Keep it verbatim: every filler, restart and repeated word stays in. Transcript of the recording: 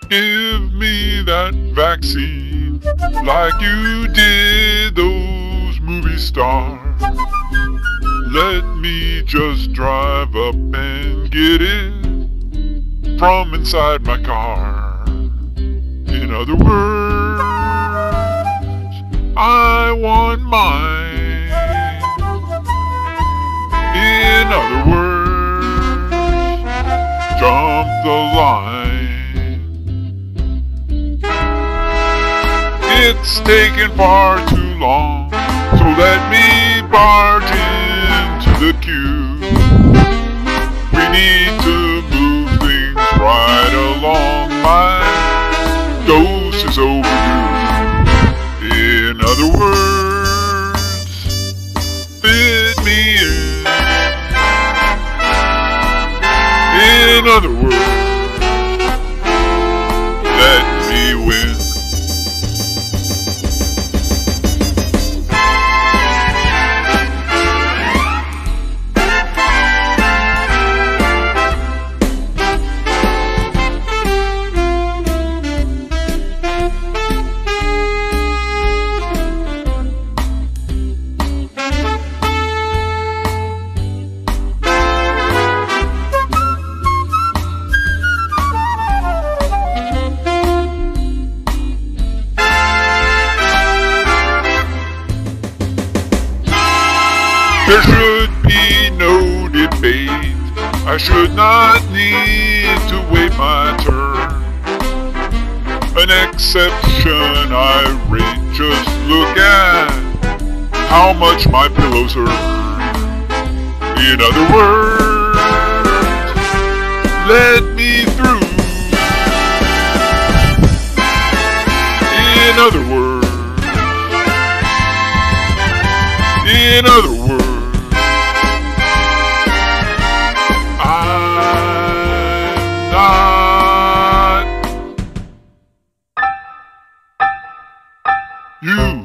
Give me that vaccine like you did those movie stars. Let me just drive up and get it from inside my car. In other words, I want mine. In other words, jump the line. It's taken far too long, so let me barge into the queue. We need to move things right along. My dose is overdue. In other words, fit me in. In other words, let me win. There should be no debate. I should not need to wait my turn. An exception I rate. Just look at how much my pillows hurt. In other words, let me through. In other words, in other words, not you.